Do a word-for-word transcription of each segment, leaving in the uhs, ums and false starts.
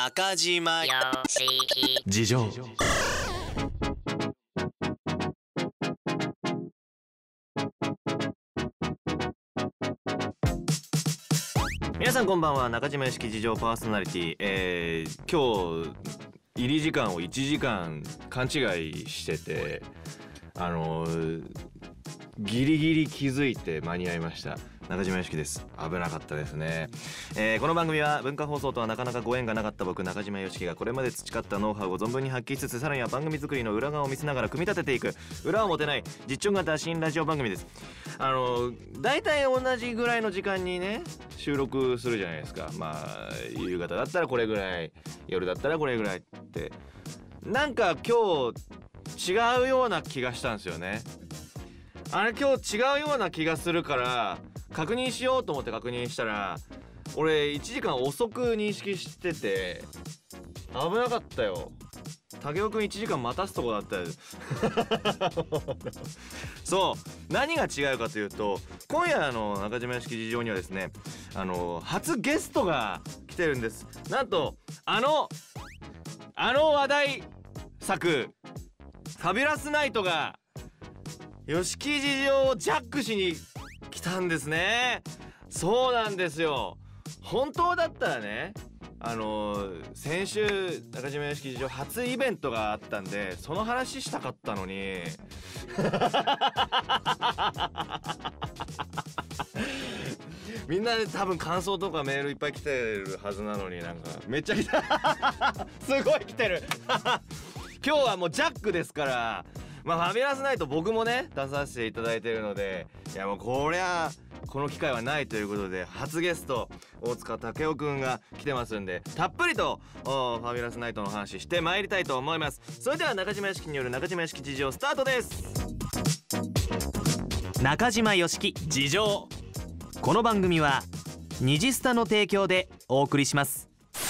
中島よしき事情。皆さんこんばんは。中島よしき事情パーソナリティ、えー、今日入り時間をいちじかん勘違いしてて、あのー、ギリギリ気づいて間に合いました。中島よしきです。危なかったですね、えー、この番組は文化放送とはなかなかご縁がなかった僕中島よしきがこれまで培ったノウハウを存分に発揮しつつ、さらには番組作りの裏側を見せながら組み立てていく裏を持てない実直型新ラジオ番組です。あのだいたい同じぐらいの時間にね収録するじゃないですか。まあ夕方だったらこれぐらい、夜だったらこれぐらいって、なんか今日違うような気がしたんですよね。あれ今日違うような気がするから確認しようと思って確認したら、俺いちじかん遅く認識してて危なかったよ。武雄くんいちじかん待たすとこだったよそう何が違うかというと、今夜の中島よしき事情にはですね、あの初ゲストが来てるんです。なんとあのあの話題作ファビュラスナイトがよしき事情をジャックしに来たんですね。そうなんですよ。本当だったらね、あのー、先週中島よしき事情初イベントがあったんでその話したかったのにみんなで多分感想とかメールいっぱい来てるはずなのに、なんかめっちゃ来たすごい来てる今日はもうジャックですから、まあファビュラスナイト僕もね出させていただいてるので、いやもうこりゃこの機会はないということで初ゲスト大塚武雄くんが来てますんで、たっぷりとファビュラスナイトの話してまいりたいと思います。それでは中島よしきによる中島よしき事情スタートです。中島よしき事情。この番組はニジスタの提供でお送りします。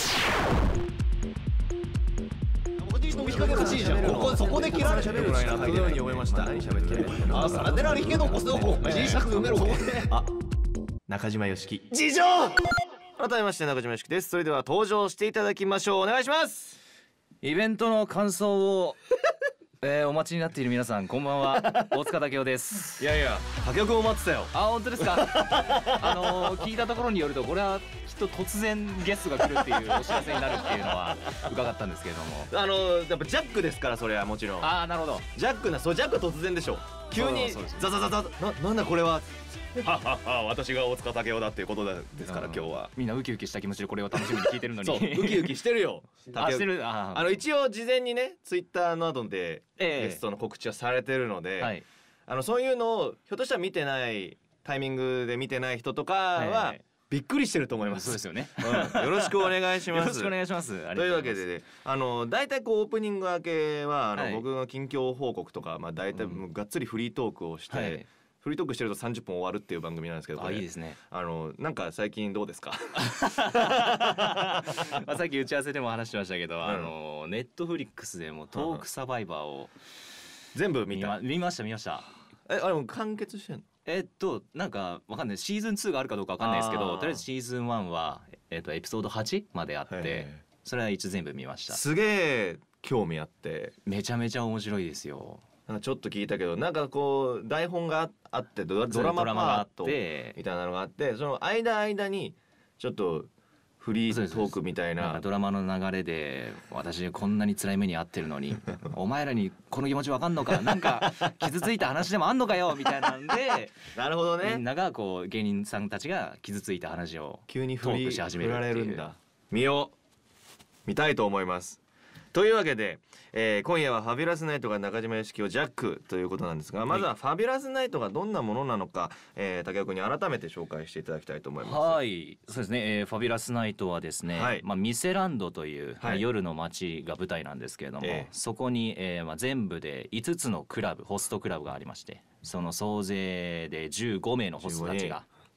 ここそこで切られてるぐらいな風に思いました。何喋ってる？あ、サラデラリケドコスを小さく埋めろ。 あ、中島よしき事情。 改めまして中島よしきです。それでは登場していただきましょう。お願いします。 イベントの感想を、えー、お待ちになっている皆さんこんばんは。大塚武雄です。 いやいや武雄くんを待ってたよ。 あ、本当ですかあのー、聞いたところによるとこれはきっと突然ゲストが来るっていうお知らせになるっていうのは伺ったんですけれども、 あのー、やっぱジャックですから、それはもちろん。 ああ、なるほど。 ジャックな、そうジャックは突然でしょ。急にザザザザな、なんだこれはははは私が大塚武雄だっていうことですから、今日はみんなウキウキした気持ちでこれを楽しみに聞いてるのにそうウキウキしてるよあ、してる。ああの一応事前にねツイッターなどでええゲストの告知はされてるので、 はい、 あのそういうのをひょっとしたら見てないタイミングで見てない人とかはびっくりしてると思います。 そうですよね、 うん、よろしくお願いします。 よろしくお願いします。 というわけで、ね、あのだいたいこうオープニング明けはあの、 はい、僕の近況報告とか、まあ、だいたいもうがっつりフリートークをして、はい、フリートークしてるとさんじゅっぷん終わるっていう番組なんですけど、 あ、いいですね。 あのなんか最近どうですかまあさっき打ち合わせでも話してましたけど、うん、あのネットフリックスでもトークサバイバーを、 うん、全部見た。 見ました見ました。 え、あれも完結してんの？ えっとなんかわかんない、シーズンツーがあるかどうかわかんないですけど、とりあえずシーズンワンはえっとエピソードはちまであって、それは一全部見ました。 すげえ興味あって、 めちゃめちゃ面白いですよ。 なんかちょっと聞いたけど、なんかこう台本があってドラマパートみたいなのがあって、その間間にちょっとフリートークみたい な, なんかドラマの流れで、私こんなに辛い目に遭ってるのにお前らにこの気持ちわかんのか、なんか傷ついた話でもあんのかよみたいなんでなるほどね。 みんながこう芸人さんたちが傷ついた話を急にトークし始めるっていう。 振られるんだ。見よう、見たいと思います。というわけで、えー、今夜はファビュラスナイトが中島よしきをジャックということなんですが、まずはファビュラスナイトがどんなものなのか、えー、武雄君に改めて紹介していただきたいと思います。 はい、そうですね、えー、ファビュラスナイトはですね、はい、まあ、ミセランドという、はい、夜の街が舞台なんですけれども、えー、そこに、えーまあ、全部でいつつのクラブホストクラブがありまして、その総勢でじゅうごめいのホストたちが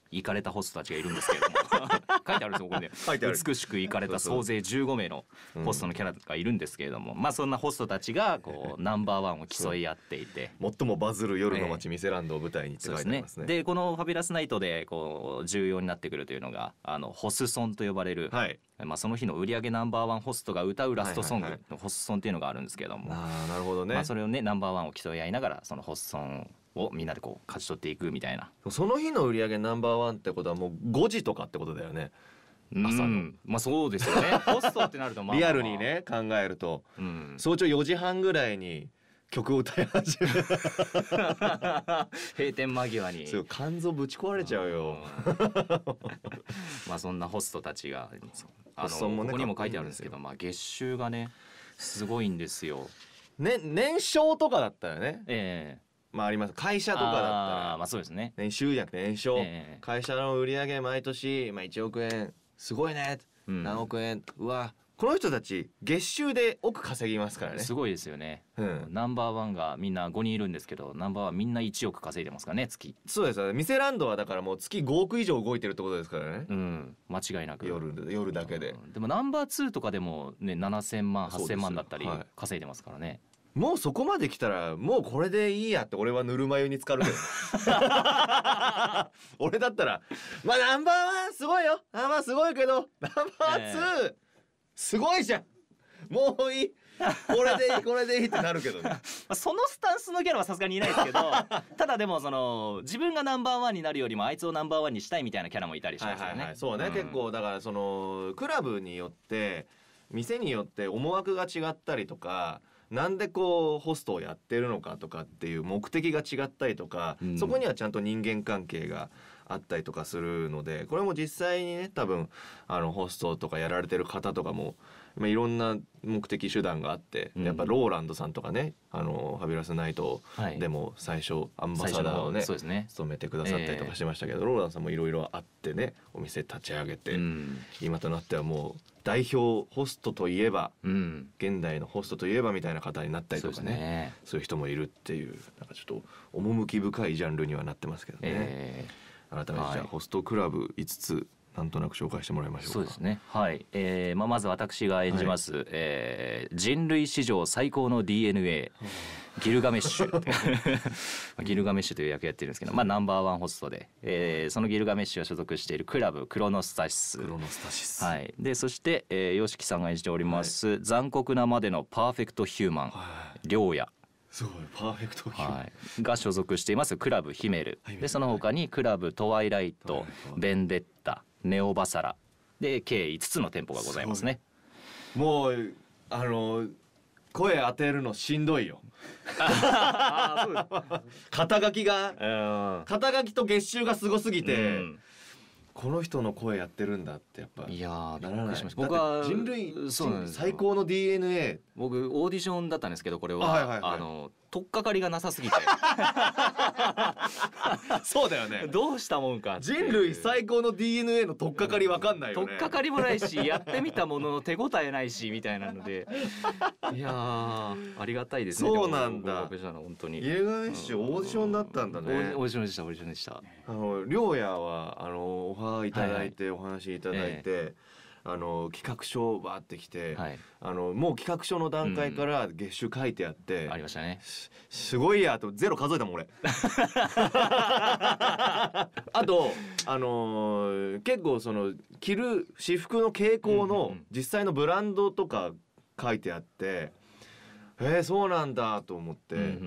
イカれたホストたちがいるんですけれども書いてあるんですよここで、 書いてある。 美しくイカれた総勢じゅうごめいのホストのキャラがいるんですけれども、まあそんなホストたちがこうナンバーワンを競い合っていて、 最もバズる夜の街ミセランドを舞台にって書いてありますね。 でこのファビュラスナイトでこう重要になってくるというのがあのホスソンと呼ばれる、はい、まあその日の売り上げナンバーワンホストが歌うラストソングのホスソンっていうのがあるんですけれども、 ああなるほどね。 まあそれをねナンバーワンを競い合いながらそのホスソンをみんなでこう勝ち取っていくみたいな。 その日の売り上げナンバーワンってことはもうごじとかってことだよね。 朝のまあそうですよねホストってなるとまあ、まあ、 リアルにね考えると、うん、早朝よじはんぐらいに曲を歌い始める閉店間際にそう肝臓ぶち壊れちゃうよまあそんなホストたちがあの、ね、ここにも書いてあるんですけど、まあ、月収がねすごいんですよ、 ね、年商とかだったらね、 えー、 まああります。会社とかだったらあまあそうですね、 年収じゃなくて年商、 えー、 会社の売り上げ毎年、まあ、いちおくえんすごいね、うん、何億円うわこの人たち月収で億稼ぎますからね。 すごいですよね、 うん、 ナンバーワンがみんなごにんいるんですけどナンバーワンみんないちおく稼いでますからね月。 そうですよ。ミセランドはだからもう月ごおく以上動いてるってことですからね。 うん間違いなく夜, 夜だけで、 うん、でもナンバーツーとかでもねななせんまんはっせんまんだったり稼いでますからね。 もうそこまで来たらもうこれでいいやって俺はぬるま湯に浸かるけど俺だったらまあナンバーワンすごいよナンバーワンすごいけどナンバーツー、えー、すごいじゃんもういいこれでいいこれでいいってなるけどねそのスタンスのキャラはさすがにいないですけどただでもその自分がナンバーワンになるよりもあいつをナンバーワンにしたいみたいなキャラもいたりしますよね、はいはいはい、 そうね、うん、結構だからそのクラブによって店によって思惑が違ったりとかなんでこうホストをやってるのかとかっていう目的が違ったりとか、うん、そこにはちゃんと人間関係があったりとかするのでこれも実際にね多分あのホストとかやられてる方とかもまあ、いろんな目的手段があって、うん、やっぱローランドさんとかねあのファビュラスナイトでも最初アンバサダーをね、 そうですね務めてくださったりとかしてましたけど、えー、ローランドさんもいろいろあってねお店立ち上げて、うん、今となってはもう代表ホストといえば、うん、現代のホストといえばみたいな方になったりとか ね, そうですねそういう人もいるっていうなんかちょっと趣深いジャンルにはなってますけどね、えー、改めてじゃあ、はい、ホストクラブいつつなんとなく紹介してもらいましょうか。 そうですね。はい。えー、まあまず私が演じます、はいえー、人類史上最高の ディーエヌエー ギルガメッシュギルガメッシュという役やってるんですけど、まあナンバーワンホストで、えー、そのギルガメッシュが所属しているクラブクロノスタシス。 クロノスタシス。 はい。でそして、えー、ヨシキさんが演じております、はい、残酷なまでのパーフェクトヒューマン、はい、リョウヤ。 すごいパーフェクトヒューマン、はい、 が所属していますクラブヒメル。でその他にクラブトワイライト、ベンデッタ、ネオバサラで計いつつの店舗がございますね。 もうあの声当てるのしんどいよあそう肩書きが、うん、肩書きと月収がすごすぎて、うん、この人の声やってるんだってやっぱいやならない。 僕は人類最高の ディーエヌエー僕オーディションだったんですけどこれは、はいはいはい、あの取っかかりがなさすぎてそうだよねどうしたもんか人類最高の ディーエヌエー の取っかかりわかんないよね。 取っかかりもないしやってみたものの手応えないしみたいなのでいやありがたいですね。 そうなんだ。 本当にイエガメッシュオーディションだったんだね。 オーディションでしたオーディションでした。 あのりょうやはあのオファーいただいて、はいはい、お話いただいて、えーあの企画書バーってきて、はい、あのもう企画書の段階から月収書いてあって、 うん、ありましたね。 す, すごいやとゼロ数えたもん俺あとあのー、結構その着る私服の傾向の実際のブランドとか書いてあって、うんうん、えー、そうなんだと思って、うんうんうん、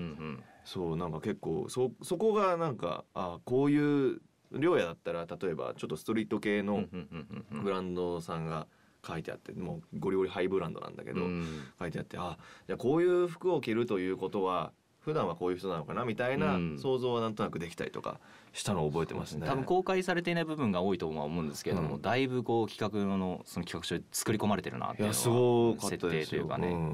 そうなんか結構 そ, そこがなんかあこういうりょうやだったら例えばちょっとストリート系のブランドさんが書いてあってもうゴリゴリハイブランドなんだけど、うん、書いてあってあじゃあこういう服を着るということは普段はこういう人なのかなみたいな想像はなんとなくできたりとかしたのを覚えてますね。 多分公開されていない部分が多いとは思うんですけれども、うん、だいぶこう企画のその企画書で作り込まれてるなっていうのは設定というかね、うんうん、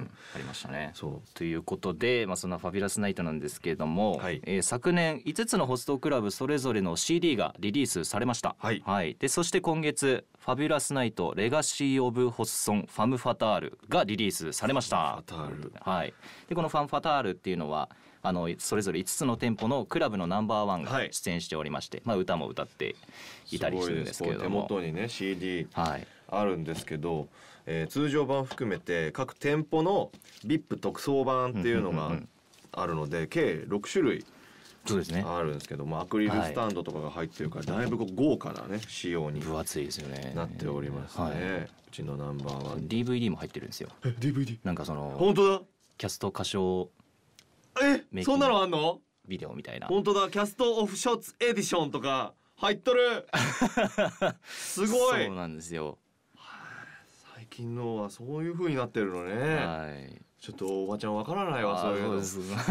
ありましたね。そうということで、まあ、そんなファビュラスナイトなんですけれども、はいえー、昨年いつつのホストクラブそれぞれの シーディー がリリースされました、はいはい、でそして今月ファビュラスナイトレガシーオブホッソンファムファタールがリリースされました。 ファタール、 はい、でこのファムファタールっていうのはあのそれぞれいつつの店舗のクラブのナンバーワンがはい出演しておりまして、まあ、歌も歌っていたりするんですけれども、 手元にね シーディーはいあるんですけど、えー通常版含めて各店舗の ブイアイピー 特装版っていうのがうんうんうんうんあるので計ろく種類そうですね、 あるんですけども、アクリルスタンドとかが入ってるからだいぶこう豪華なね仕様に分厚いですよね。 なっておりますね、 はいうちのナンバーワンディーブイディー も入ってるんですよ。 え ディーブイディーなんかその本当キャスト歌唱だえメイキングそんなのあんのビデオみたいな。 本当だキャストオフショッツエディションとか入っとるすごいそうなんですよ。 最近のはそういう風になってるのね、 はい。 ちょっとおばちゃんわからないわそういうのあーそうです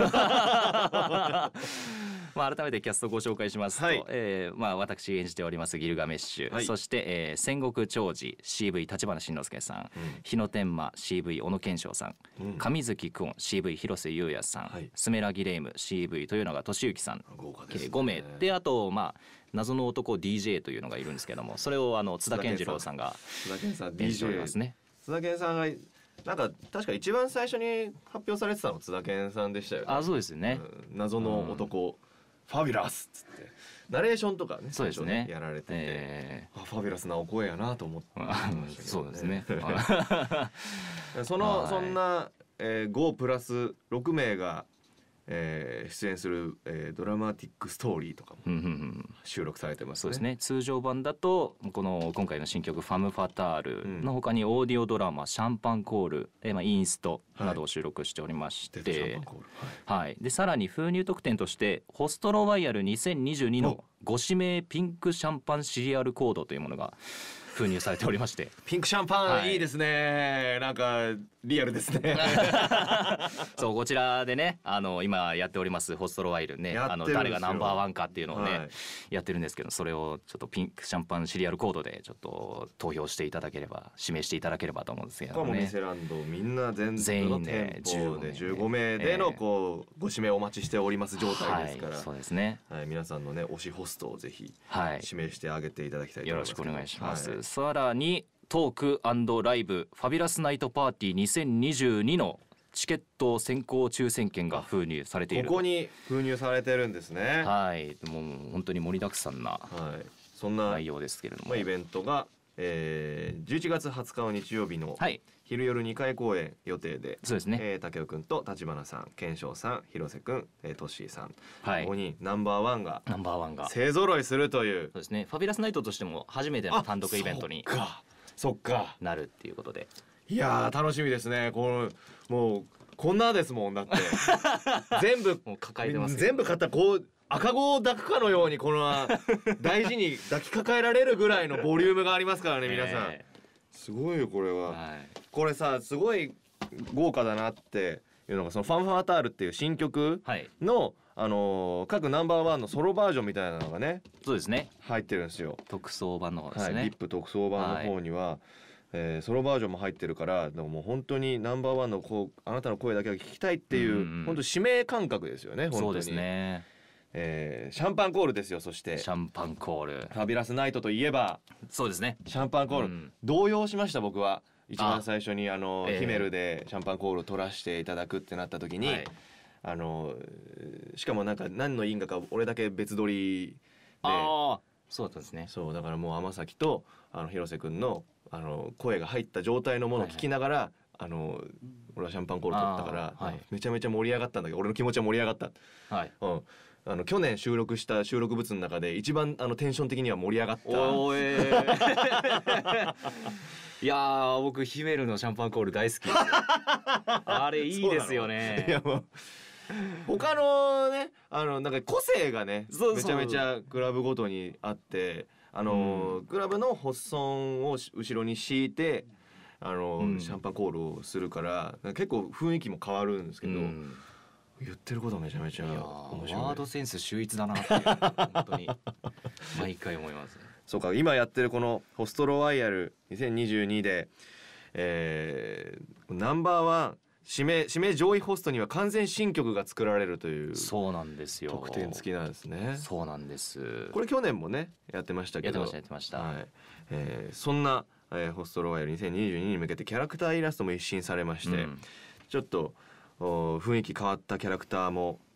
まあ改めてキャストご紹介しますと、 はいえーまあ私演じておりますギルガメッシュ、 はいそして、えー戦国長治 シーブイ 立花慎之介さん、日野天馬 シーブイ 小野賢章さん、 うん上月久遠 シーブイ 広瀬優也さん、 はいスメラギレイム シーブイ 豊永俊之さん豪華ですね計ご名で、あとまあ謎の男 ディージェー というのがいるんですけども、それをあの津田健次郎さんが津田健さん ディ演ージェーじておりますね。 津田健さんがなんか確か一番最初に発表されてたの津田健さんでしたよね。 あ、そうですね。 うん謎の男、ファビュラスっつってナレーションとかねそうですね最初やられてて、 えあファビュラスなお声やなと思ってましたけどねそうですね。 その、 はいそんな、えー、ごプラスろく名が、えー出演する、えードラマティックストーリーとかもうんうんうん収録されてますね。 そうですね。通常版だとこの今回の新曲「ファム・ファタール」の他にオーディオドラマ「シャンパンコール」えーまあインストなどを収録しておりまして、 デッドシャンパンコールはいはい、でさらに封入特典としてホストロワイヤルにせんにじゅうにのご指名ピンクシャンパンシリアルコードというものが封入されておりましてピンクシャンパン、 はいいいですね。なんかリアルですね。 そうこちらでねあの今やっておりますホストロワイヤルねあのやってるんですよ誰がナンバーワンかっていうのをね、 はいやってるんですけど、それをちょっとピンクシャンパンシリアルコードでちょっと投票していただければ指名していただければと思うんですけしかもミどね。 セランドみんな全全部の員で店舗でじゅうじゅうご名でのこうご指名お待ちしております状態ですから、 はい、そうですね。 はい、皆さんのね推しホストをぜひはい、 指名してあげていただきたいとよ思いますけど。 ろしくお願いします。 はいさらにトーク&ライブファビュラスナイトパーティーにせんにじゅうにのチケット先行抽選券が封入されていると。 ここに封入されてるんですね。 はい、もう本当に盛りだくさんなはい、そんな、 内容ですけれども、 まあ、イベントが、えー、じゅういちがつはつかの日曜日のはい、 昼夜にかい公演予定で、 そうですね。 えー、竹雄くんと立花さん、健翔さん、広瀬くん、えー、トッシーさん、 はいここ、にナンバーワンがナンバーワンがそう勢ぞろいするというですね。ファビュラスナイトとしても初めての単独イベントにそっかそっかなるっていうことで、 いやー楽しみですね。このもうこんなですもんだって全部もう抱えてますけど全部買ったらこう赤子を抱くかのようにこの大事に抱きかかえられるぐらいのボリュームがありますからね皆さん、 えすごいよこれーは、 はい、 これさすごい豪華だなっていうのがその「ファンファータール」っていう新曲はい、 の、あのー各ナンバーワンのソロバージョンみたいなのがねそうですね。 入ってるんですよ。 特装版の方ではい、 すね。 ビップ特装版の方には、えーソロバージョンも入ってるからでももう本当にナンバーワンのこうあなたの声だけが聞きたいっていう、 うんうん本当指名感覚ですよね本当に。 そうですね。 えーシャンパンコールですよ。そしてシャンパンコール。 ファビュラスナイトといえばそうですね。 シャンパンコール、 うん動揺しました僕は。一番最初にあのええヒメルでシャンパンコールを取らせていただくってなった時に、 はい、 あのしかもなんか何の因果か俺だけ別撮りで、 ああ、そうだったんですね。 そうだからもう天崎とあの広瀬くんのあの声が入った状態のものを聞きながら、あの俺はシャンパンコール取ったから、 あーはいめちゃめちゃ盛り上がったんだけど俺の気持ちは盛り上がった。 はい。 うんあの去年収録した収録物の中で一番あのテンション的には盛り上がった。 おーいやー僕ヒメルのシャンパンコール大好きですよあれいいですよね。 いやもう他のねあのなんか個性がねそうそうめちゃめちゃクラブごとにあってあの、 うんクラブの発損をし後ろに敷いてあの、 うんシャンパンコールをするから結構雰囲気も変わるんですけど、 うん言ってることめちゃめちゃいや面白い。 ーワードセンス秀逸だなっていう本当に毎回思いますね。 そうか今やってるこのホストロワイヤルにせんにじゅうにで、えー、ナンバーワン指名指名上位ホストには完全新曲が作られるというそうなんですよ。 特典付きなんですね。 そうなんです。 これ去年もねやってましたけどやってましたやってました。 はいえー、そんな、えー、ホストロワイヤルにせんにじゅうにに向けてキャラクターイラストも一新されまして、 うんちょっとお雰囲気変わったキャラクターも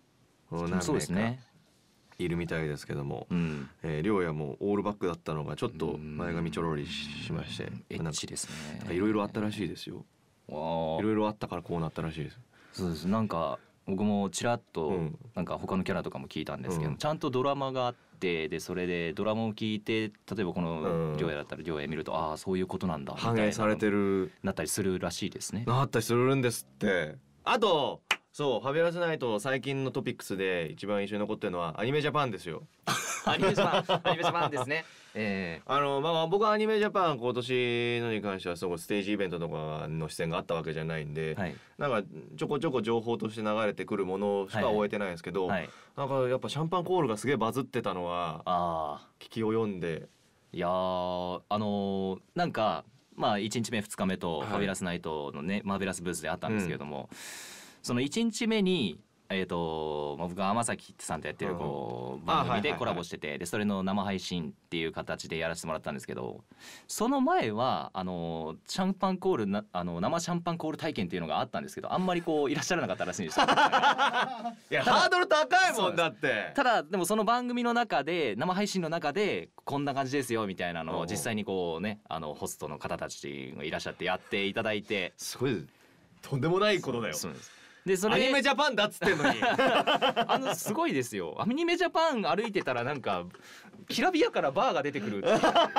何名かそうですねいるみたいですけども、 うんえー、亮也もオールバックだったのがちょっと前髪ちょろりしまして、 エッチですね。 いろいろあったらしいですよ。いろいろあったからこうなったらしいです。 そうです。なんか僕もちらっうとんなんか他のキャラとかも聞いたんですけど、 うんちゃんとドラマがあってでそれでドラマを聞いて例えばこうんの亮也だったら亮也見るとああそういうことなんだみたいな反映されてるなったりするらしいですね。 なったりするんですって。あとそうファビュラスナイト最近のトピックスで一番印象に残ってるのはアニメジャパンですよ。 アニメジャパンアニメジャパンですね。えあのまあ僕はアニメジャパン今年のに関してはすごいステージイベントとかの出演があったわけじゃないんで、 ー、はいなんかちょこちょこ情報として流れてくるものしか終えてないんですけど、 はい。 なんかやっぱシャンパンコールがすげえバズってたのはああ聞き及んで、 いやーあのーなんかまあいちにちめふつかめとはいファビュラスナイトのね、マーベラスブースであったんですけれども、そのいちにちめにえーとまあ僕が天崎さんとやってるこう番組でコラボしててでそれの生配信っていう形でやらせてもらったんですけど、その前はあのシャンパンコールなあの生シャンパンコール体験っていうのがあったんですけどあんまりこういらっしゃらなかったらしいんですよ。 いやハードル高いもんだって。 ただでもその番組の中で生配信の中でこんな感じですよみたいなのを実際にこうねあのホストの方たちがいらっしゃってやっていただいて、 すごいとんでもないことだよ。 そうですでそれアニメジャパンだっつってんのにあのすごいですよ。アニメジャパン歩いてたらなんかきらびやからバーが出てくるっていう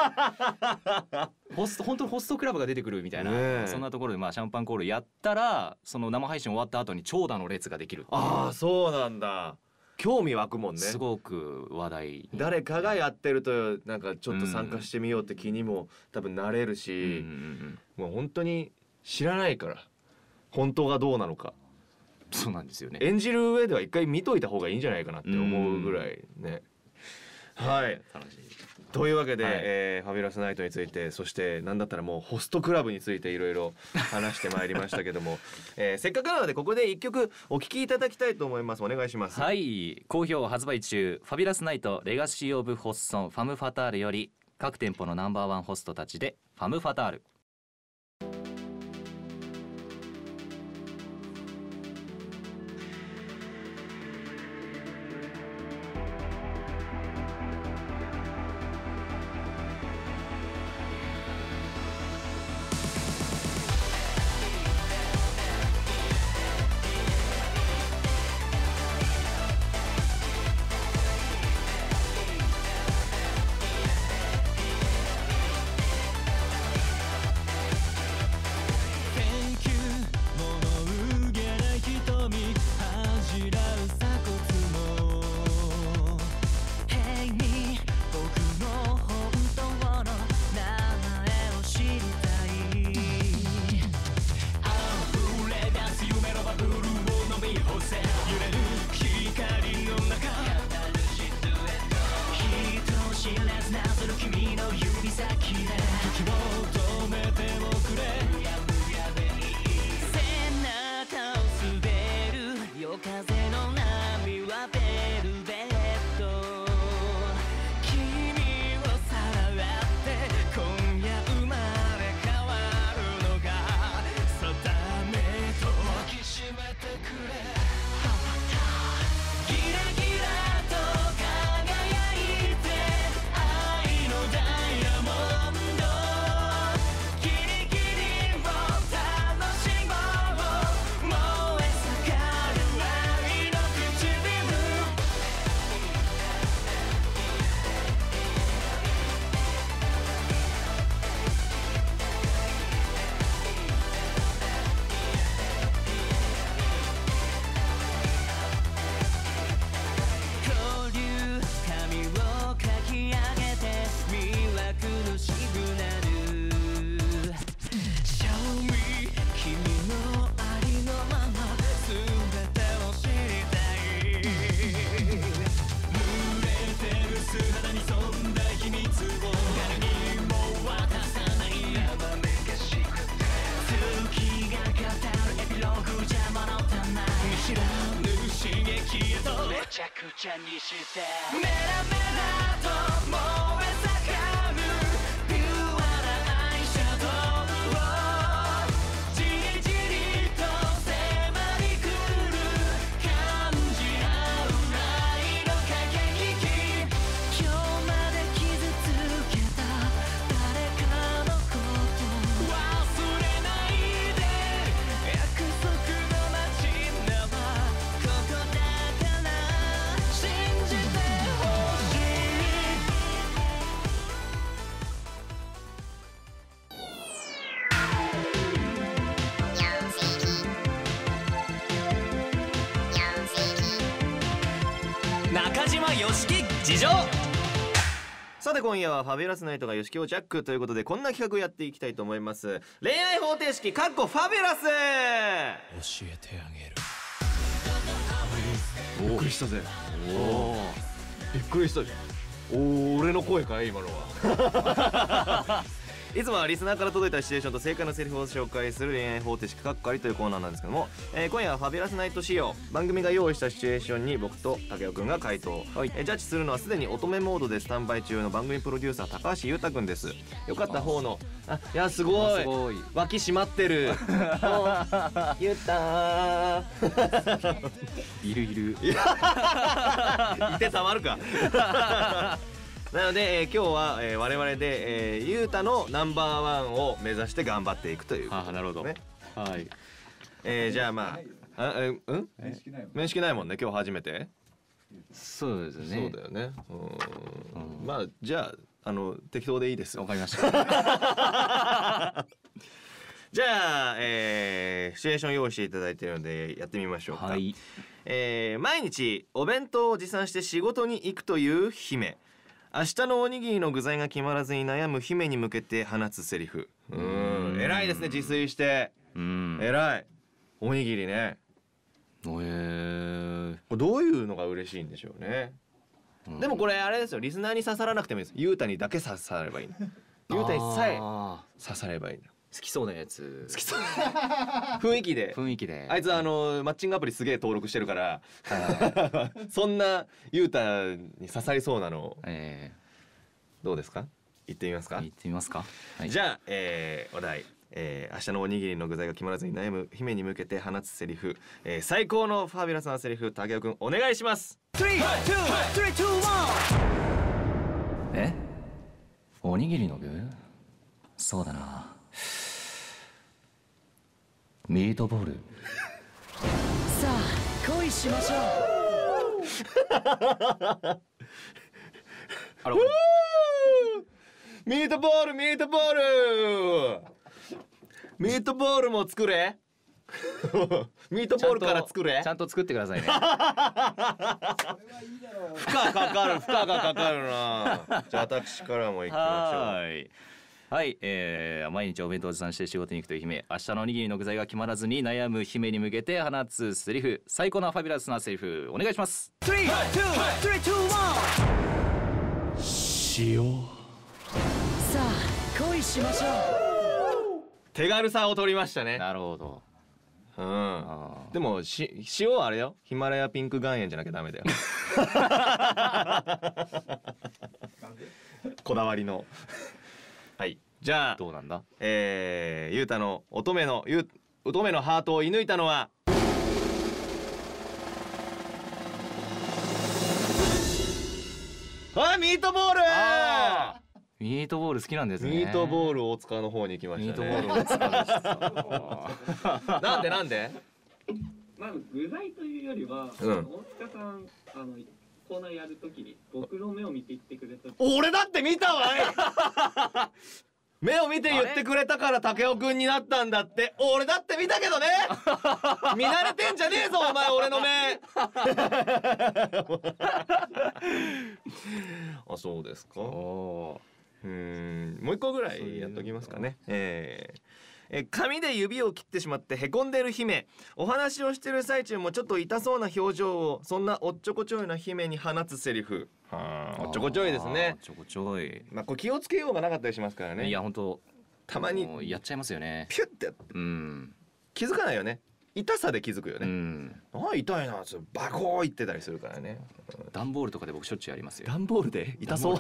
ホスト本当にホストクラブが出てくるみたいな、 ねえそんなところでまあシャンパンコールやったらその生配信終わった後に長蛇の列ができるっていうああそうなんだ。興味湧くもんね。 すごく話題に誰かがやってるとなんかちょっと参加してみようって気にも多分なれるうんうんし、 うんもう本当に知らないから本当がどうなのかそうなんですよね。 演じる上では一回見といた方がいいんじゃないかなって思うぐらいね。はい楽しい。 というわけで、 はいえーファビュラスナイトについてそして何だったらもうホストクラブについていろいろ話してまいりましたけども、えーせっかくなのでここで一曲お聴きいただきたいと思います。お願いします。 はい好評発売中ファビュラスナイトレガシーオブホッソンファムファタールより各店舗のナンバーワンホストたちでファムファタール。 ちゃにしてメラメラと燃え盛るピュアなアイシャドウをじりじりと迫り来る感じ合う中島よしき事情。 さて今夜はファビュラスナイトがよしきをジャックということでこんな企画をやっていきたいと思います。恋愛方程式かっこファビュラス。 教えてあげる。 びっくりしたぜ。おおびっくりしたじゃん。おお俺の声かい今のは。いつもはリスナーから届いたシチュエーションと正解のセリフを紹介する恋愛方程式かっこありというコーナーなんですけども、えー、今夜はファビュラスナイト仕様、番組が用意したシチュエーションに僕と竹雄くんが回答、はい、えー、ジャッジするのはすでに乙女モードでスタンバイ中の番組プロデューサー高橋優太くんです。よかった方のあいやすごいすごい脇締まってる。優太いるいるいてたまるか。なので、えー、今日は、えー、我々で、えー、ゆうたのナンバーワンを目指して頑張っていくということですね。あ、なるほど。はい。えー、じゃあまあ、あえうん面識ないもん。面識ないもんね。今日初めて。 そうですね。 そうだよね。うん。まあじゃああの適当でいいです。 わかりました。 じゃあ、えー、シチュエーション用意していただいているのでやってみましょうか。はい。えー、毎日お弁当を持参して仕事に行くという姫。明日のおにぎりの具材が決まらずに悩む姫に向けて放つセリフ。うん、偉いですね。自炊して。うん、偉い。おにぎりね。えー、これどういうのが嬉しいんでしょうね。うん、でもこれあれですよ。リスナーに刺さらなくてもいいです。ゆうたにだけ刺さればいいの。ゆうたにさえ刺さればいいの。 好きそうなやつ。 好きそう。雰囲気で。 雰囲気で。 あいつあのマッチングアプリすげえ登録してるから、そんなゆうたに刺さりそうなの。えー、どうですか？行ってみますか？ 行ってみますか。 はい、じゃあ、えー、お題、えー、明日のおにぎりの具材が決まらずに悩む姫に向けて放つセリフ、えー、最高のファビュラスなセリフ、竹雄くんお願いします。 スリー、ツー、スリー、ツー、ワン。え？おにぎりの具？そうだな。ミートボール。 さあ恋しましょう。 あらミートボールミートボールミートボールも作れ。ミートボールから作れ。 ちゃんと作ってくださいね。 負荷かかる負荷がかかるな。じゃあ私からも行きましょう。 はいはい、えー、毎日お弁当を持参して仕事に行くという姫、明日のおにぎりの具材が決まらずに悩む姫に向けて放つセリフ、最高なファビュラスなセリフお願いします。 スリー、ツー、スリー、ツー、ワン。塩。さあ恋しましょう。 手軽さを取りましたね。 なるほど。 うん。でもし塩はあれよ、ヒマラヤピンク岩塩じゃなきゃダメだよ。こだわりの。はい、じゃあどうなんだ。 えー、ゆうたの乙女のゆ乙女のハートを射抜いたのはあ、ミートボール。 ミートボール好きなんですね。 ミートボール大塚の方に行きましたね。 ミートボール大塚でした。なんでなんで。 まあ具材というよりは、うん、大塚さんあのコーナーやるときに僕の目を見て言ってくれた。 俺だって見たわい。目を見て言ってくれたから竹雄くんになったんだって。俺だって見たけどね。見慣れてんじゃねえぞお前俺の目。あ、そうですか。うん、もう一個ぐらいやっときますかね。えーえ紙で指を切ってしまってへこんでる姫。お話をしてる最中もちょっと痛そうな表情を、そんなおっちょこちょいな姫に放つセリフ。はあ、おっちょこちょいですね。 おっちょこちょい。 まあこれ気をつけようがなかったりしますからね。 いや本当たまにやっちゃいますよね。 ピュッてやって、うん、気づかないよね。痛さで気づくよね。うん、ああ痛いな、バコー言ってたりするからね。 段ボールとかで僕しょっちゅうやりますよ。 段ボールで痛そう。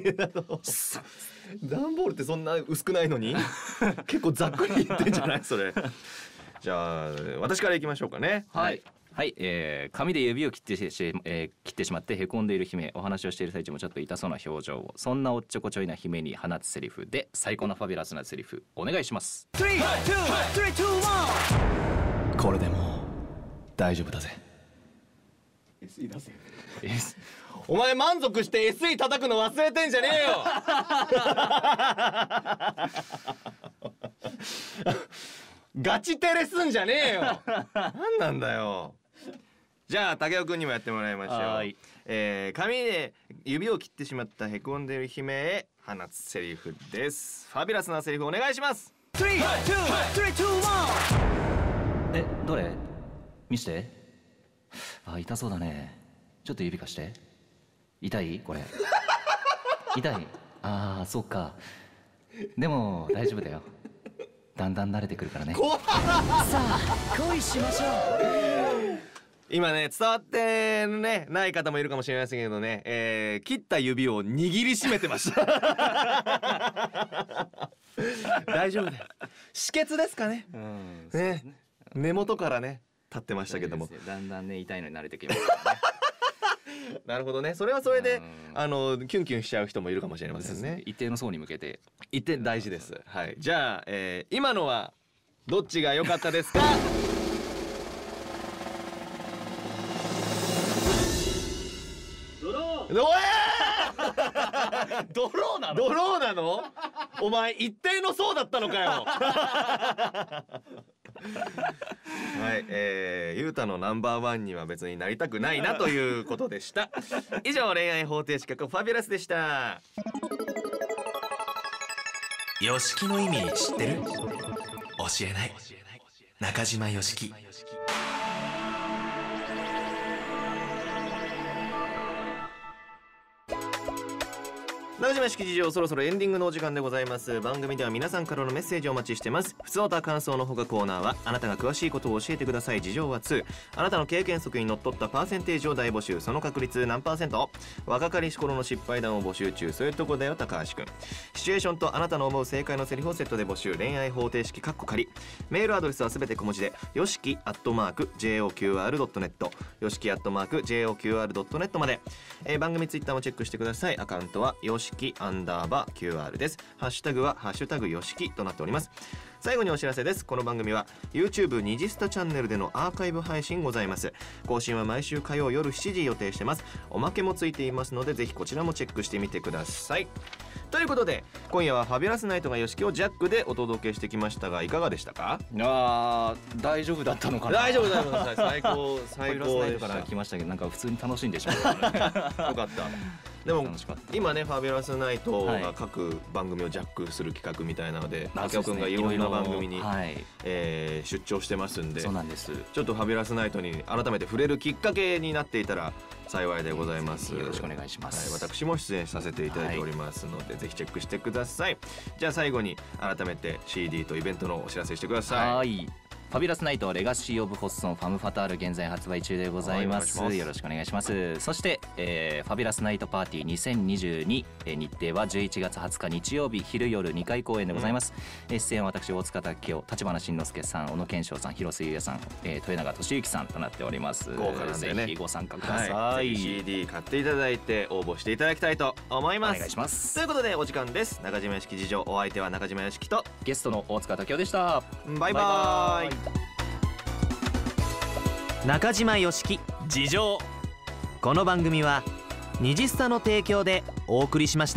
段ボールってそんな薄くないのに結構ざっくり言ってんじゃないそれ。じゃあ私からいきましょうかね。 はい、はい、えー、紙で指を切ってし、えー、切ってしまってへこんでいる姫。お話をしている最中もちょっと痛そうな表情を、そんなおっちょこちょいな姫に放つセリフで最高のファビュラスなセリフお願いします。 スリー、ツー、スリー、ツー、ワン。 これでも大丈夫だぜ。 エスイー 出せ。お前満足して エスイー 叩くの忘れてんじゃねえよ。ガチテレすんじゃねえよ。なんなんだよ。じゃあ竹雄くんにもやってもらいましょう。はい、 えー、髪で指を切ってしまったへこんでいる姫へ放つセリフです。ファビュラスなセリフお願いします。 スリー、ツー、スリー、ツー、ワン。 え、どれ見して。あ、痛そうだね。ちょっと指貸して。痛いこれ。痛い。ああ、そうか。でも大丈夫だよ。だんだん慣れてくるからね。 さあ恋しましょう。 今ね伝わってねない方もいるかもしれませんけどね、えー、切った指を握りしめてました大丈夫だよ。止血ですかね。 うんね、根元からね立ってましたけども、 だんだんね痛いのに慣れてきますからねなるほどね。それはそれであのキュンキュンしちゃう人もいるかもしれませんね。 一定の層に向けて一定大事です。はい、じゃあ、えー、今のはどっちが良かったですか？ ドロー。 おえドローなドローなの？お前一定の層だったのかよはい、えー、ゆうたのナンバーワンには別になりたくないなということでした以上、恋愛方程式ファビュラスでした。 よしきの意味知ってる？教えない。中島よしき。 中島式事情、そろそろエンディングのお時間でございます。番組では皆さんからのメッセージをお待ちしてます。ふつおた感想のほかコーナーはあなたが詳しいことを教えてください事情はに。あなたの経験則にのっとったパーセンテージを大募集。その確率何パーセント？若かりし頃の失敗談を募集中。そういうとこだよ高橋くん。シチュエーションとあなたの思う正解のセリフをセットで募集。恋愛方程式カッコ仮。メールアドレスはすべて小文字でよしきアットマーク ジェイオーキューアールドットネット よしきアットマーク ジェイオーキューアールドットネット まで、えー、番組ツイッターもチェックしてください。アカウントはよしきアンダーバー キューアール です。ハッシュタグはハッシュタグよしきとなっております。最後にお知らせです。この番組は YouTube にじスタチャンネルでのアーカイブ配信ございます。更新は毎週火曜夜しちじ予定してます。おまけもついていますのでぜひこちらもチェックしてみてください。ということで今夜はファビュラスナイトがよしきをジャックでお届けしてきましたがいかがでしたか？ あー大丈夫だったのかな。 大丈夫大丈夫最高最高でした。 から来ましたけどなんか普通に楽しんでしまった、ね、よかったでも今ねファビュラスナイトが各番組をジャックする企画みたいなので竹尾くんがいろんな番組に、はいえー、出張してますんで、 そうなんです。 ちょっとファビュラスナイトに改めて触れるきっかけになっていたら幸いでございます。 よろしくお願いします、 はい、私も出演させていただいておりますので、はい、ぜひチェックしてください。じゃあ最後に改めて シーディー とイベントのお知らせしてください。 はいファビュラスナイトレガシーオブホッソンファムファタール現在発売中でございます。はい、よろしくお願いします。そして、えー、ファビュラスナイトパーティーにせんにじゅうに、えー、日程はじゅういちがつはつか日曜日昼夜にかい公演でございます。うん、出演は私大塚拓夫、立花慎之介さん、小野賢章さん、広瀬優也さん、えー、豊永俊之さんとなっております。 豪華なんでね、 ぜひご参加ください。 はい、シーディー 買っていただいて応募していただきたいと思います。 お願いします。 ということでお時間です。中島よしき事情、お相手は中島よしきとゲストの大塚拓夫でした。 バイバーイ。 中島よしき事情。この番組はにじスタの提供でお送りしました。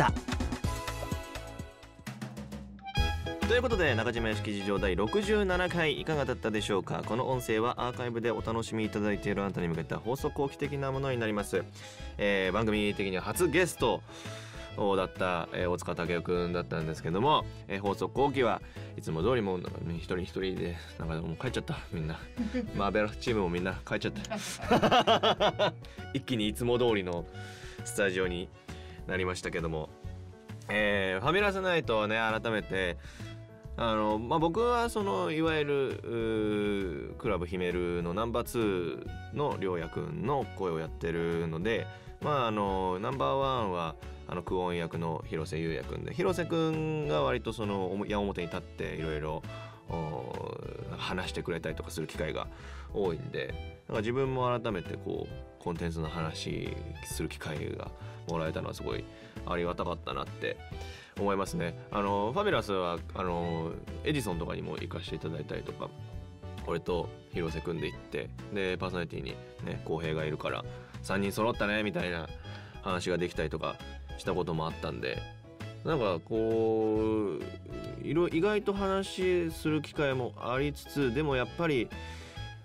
ということで中島よしき事情だいろくじゅうななかいいかがだったでしょうか。この音声はアーカイブでお楽しみいただいているあなたに向けた放送後期的なものになります。えー、番組的には初ゲストだった、えー、大塚武夫くんだったんですけども、えー、放送後期はいつも通りもう一人一人でなんかもう帰っちゃったみんなマーベラチームもみんな帰っちゃった一気にいつも通りのスタジオになりましたけども、えー、ファビュラスナイトはね改めてあの、まあ、僕はそのいわゆるクラブヒメルのナンバーツーのりょうやくんの声をやってるので、まああのナンバーワンはあのクオン役の広瀬優也くんで、広瀬くんが割とその矢面に立っていろいろ話してくれたりとかする機会が多いんで、なんか自分も改めてこうコンテンツの話する機会がもらえたのはすごいありがたかったなって思いますね。あのファビュラスはあのエジソンとかにも行かせていただいたりとか、俺と広瀬くんで行ってでパーソナリティにね浩平がいるからさんにん揃ったねみたいな話ができたりとかしたこともあったんで、なんかこういろ意外と話する機会もありつつ、でもやっぱり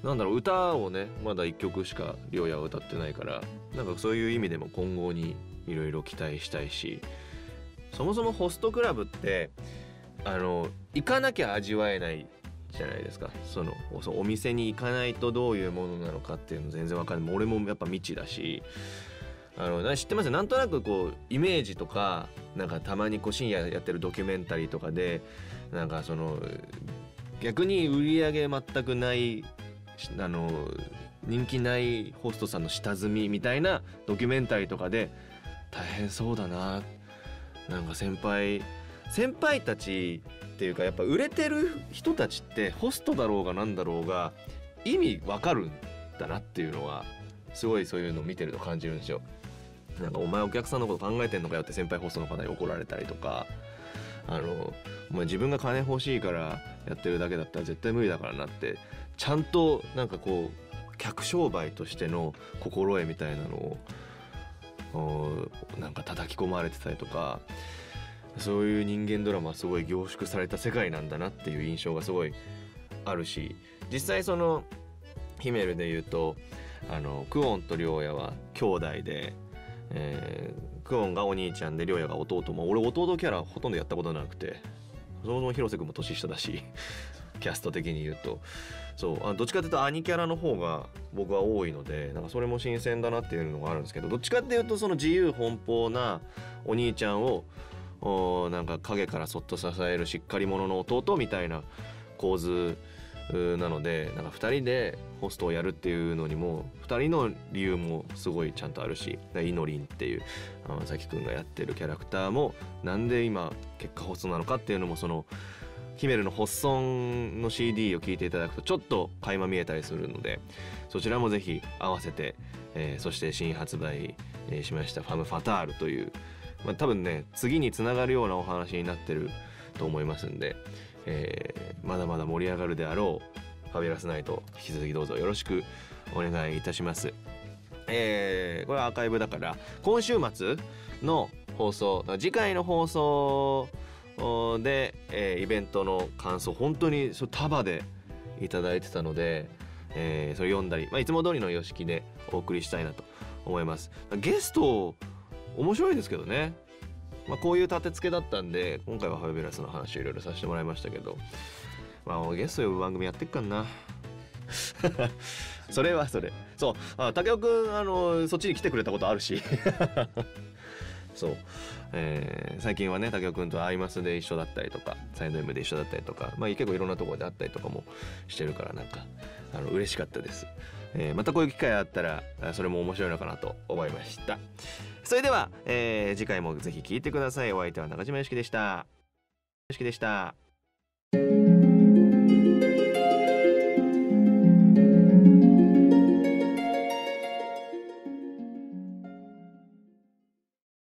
なんだろう、歌をねまだいっきょくしかりょうやは歌ってないから、なんかそういう意味でも今後にいろいろ期待したいし、そもそもホストクラブってあの行かなきゃ味わえないじゃないですか。そのお店に行かないとどういうものなのかっていうの全然わかんない。俺もやっぱ未知だし、あの知ってますよ。なんとなくこうイメージとか、なんかたまにこう深夜やってるドキュメンタリーとかで、なんかその逆に売り上げ全くないあの人気ないホストさんの下積みみたいなドキュメンタリーとかで大変そうだな、なんか先輩先輩たちっていうか、やっぱ売れてる人たちってホストだろうがなんだろうが意味わかるんだなっていうのはすごいそういうのを見てると感じるんですよ。なんかお前お客さんのこと考えてんのかよって先輩ホストの方に怒られたりとか、あのお前自分が金欲しいからやってるだけだったら絶対無理だからなって、ちゃんとなんかこう客商売としての心得みたいなのをなんか叩き込まれてたりとか、そういう人間ドラマはすごい凝縮された世界なんだなっていう印象がすごいあるし、実際そのヒメルで言うと、あのクオンとリョウヤは兄弟で、えー、クオンがお兄ちゃんでリョウヤが弟。も俺弟キャラほとんどやったことなくて、そもそも広瀬君も年下だしキャスト的に言うと、そうあどっちかっていうと兄キャラの方が僕は多いので、なんかそれも新鮮だなっていうのがあるんですけど、どっちかっていうとその自由奔放なお兄ちゃんをおなんか影からそっと支えるしっかり者の弟みたいな構図なので、なんかふたりでホストをやるっていうのにもふたりの理由もすごいちゃんとあるし、イノリンっていう天崎くんがやってるキャラクターもなんで今結果ホストなのかっていうのも、そのヒメルのホッソンの シーディー を聴いていただくとちょっと垣間見えたりするので、そちらもぜひ合わせて、えー、そして新発売、えー、しましたファム・ファタールという、まあ、多分ね次につながるようなお話になってると思いますんで、えー、まだまだ盛り上がるであろうファビュラスナイト、引き続きどうぞよろしくお願いいたします。えー、これはアーカイブだから今週末の放送、次回の放送で、えー、イベントの感想本当にそ束でいただいてたので、えー、それ読んだり、まあ、いつも通りの様式でお送りしたいなと思います。ゲスト面白いですけどね、まあ、こういう立て付けだったんで今回はファビュラスの話をいろいろさせてもらいましたけど、まあ、ゲスト呼ぶ番組やってっかんなそれはそれそう、あ武雄くんあのそっちに来てくれたことあるしそう、えー、最近はね武雄くんとアイマスで一緒だったりとかサイド M で一緒だったりとか、まあ、結構いろんなところで会ったりとかもしてるから、なんかあの嬉しかったです。えー、またこういう機会あったらそれも面白いのかなと思いました。それでは、えー、次回もぜひ聞いてください。お相手は中島よしきでした。よしきでした。